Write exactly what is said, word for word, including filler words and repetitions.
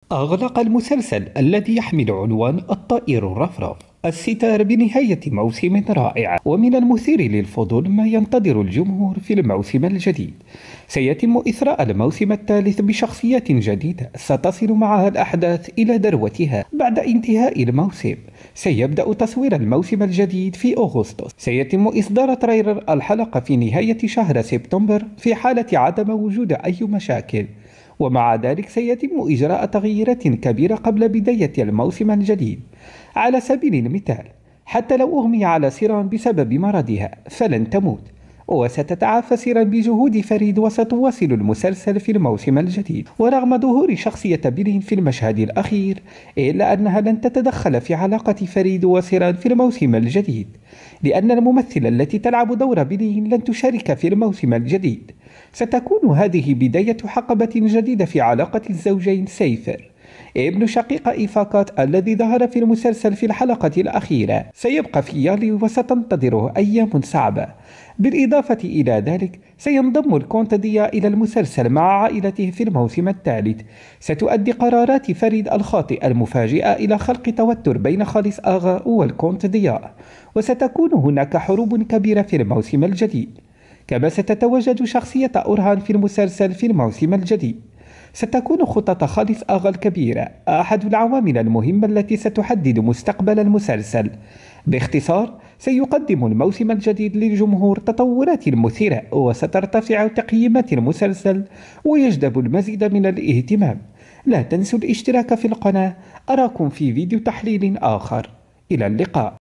أغلق المسلسل الذي يحمل عنوان الطائر الرفرف الستار بنهاية موسم رائع، ومن المثير للفضول ما ينتظر الجمهور في الموسم الجديد. سيتم إثراء الموسم الثالث بشخصيات جديدة ستصل معها الأحداث إلى ذروتها بعد انتهاء الموسم. سيبدأ تصوير الموسم الجديد في أغسطس. سيتم إصدار تريلر الحلقة في نهاية شهر سبتمبر في حالة عدم وجود أي مشاكل، ومع ذلك سيتم إجراء تغييرات كبيرة قبل بداية الموسم الجديد. على سبيل المثال، حتى لو أغمي على سيران بسبب مرضها فلن تموت، وستتعافى سيران بجهود فريد وستواصل المسلسل في الموسم الجديد. ورغم ظهور شخصية بيلين في المشهد الأخير، إلا أنها لن تتدخل في علاقة فريد وسيران في الموسم الجديد، لأن الممثلة التي تلعب دور بيلين لن تشارك في الموسم الجديد. ستكون هذه بداية حقبة جديدة في علاقة الزوجين سيفر ابن شقيق إيفاكات الذي ظهر في المسلسل في الحلقة الأخيرة. سيبقى في يالي وستنتظره أيام صعبة. بالإضافة إلى ذلك، سينضم الكونت ديا إلى المسلسل مع عائلته في الموسم الثالث. ستؤدي قرارات فريد الخاطئة المفاجئة إلى خلق توتر بين خالص آغا والكونت ديا، وستكون هناك حروب كبيرة في الموسم الجديد. كما ستتواجد شخصية أورهان في المسلسل في الموسم الجديد. ستكون خطط خالص آغا الكبيرة أحد العوامل المهمة التي ستحدد مستقبل المسلسل. باختصار، سيقدم الموسم الجديد للجمهور تطورات مثيرة، وسترتفع تقييمات المسلسل ويجذب المزيد من الاهتمام. لا تنسوا الاشتراك في القناة. أراكم في فيديو تحليل آخر. إلى اللقاء.